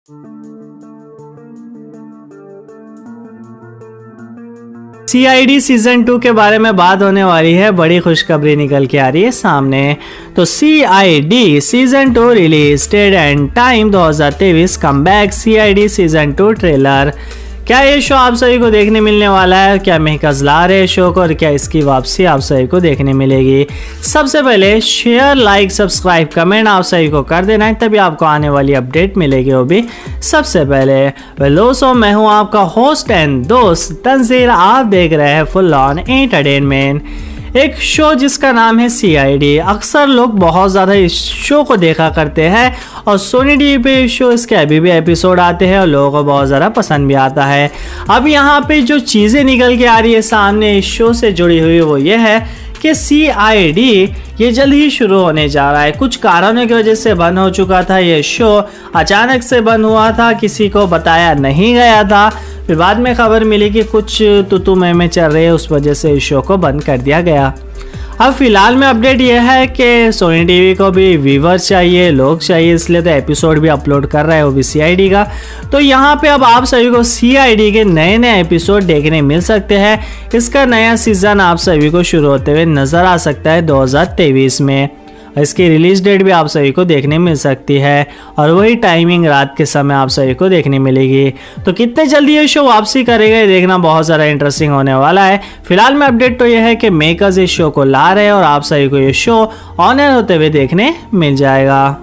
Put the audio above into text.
CID season 2 के बारे में बात होने वाली है, बड़ी खुशखबरी निकल के आ रही है सामने। तो CID season 2 release date and time 2023, come back CID season 2 trailer. क्या ये शो आप सभी को देखने मिलने वाला है? क्या महकज ला रहे शो को और क्या इसकी वापसी आप सभी को देखने मिलेगी? सबसे पहले शेयर, लाइक, सब्सक्राइब, कमेंट आप सभी को कर देना है, तभी आपको आने वाली अपडेट मिलेगी वो भी सबसे पहले। दोस्तों, मैं हूँ आपका होस्ट एंड दोस्त तंजीर, आप देख रहे हैं फुल ऑन एंटरटेनमेंट। एक शो जिसका नाम है CID। अक्सर लोग बहुत ज़्यादा इस शो को देखा करते हैं और सोनी टीवी पे इस शो इसके अभी भी एपिसोड आते हैं और लोगों को बहुत ज़्यादा पसंद भी आता है। अब यहाँ पे जो चीज़ें निकल के आ रही है सामने इस शो से जुड़ी हुई, वो ये है कि CID ये जल्द ही शुरू होने जा रहा है। कुछ कारणों की वजह से बंद हो चुका था ये शो, अचानक से बंद हुआ था, किसी को बताया नहीं गया था। फिर बाद में खबर मिली कि कुछ तुतु में चल रही है, उस वजह से इस शो को बंद कर दिया गया। अब फिलहाल में अपडेट यह है कि सोनी टीवी को भी व्यूवर्स चाहिए, लोग चाहिए, इसलिए तो एपिसोड भी अपलोड कर रहा है वो भी CID का। तो यहाँ पे अब आप सभी को CID के नए नए एपिसोड देखने मिल सकते हैं। इसका नया सीजन आप सभी को शुरू होते हुए नजर आ सकता है 2023 में। इसकी रिलीज डेट भी आप सभी को देखने मिल सकती है और वही टाइमिंग रात के समय आप सभी को देखने मिलेगी। तो कितने जल्दी ये शो वापसी करेगा ये देखना बहुत ज़्यादा इंटरेस्टिंग होने वाला है। फिलहाल में अपडेट तो यह है कि मेकर्स इस शो को ला रहे हैं और आप सभी को ये शो ऑन एयर होते हुए देखने मिल जाएगा।